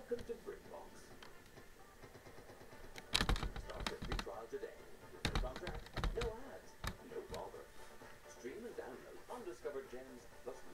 Welcome to BritBox. Start your free trial today. No contract, no ads, no bother. Stream and download undiscovered gems plus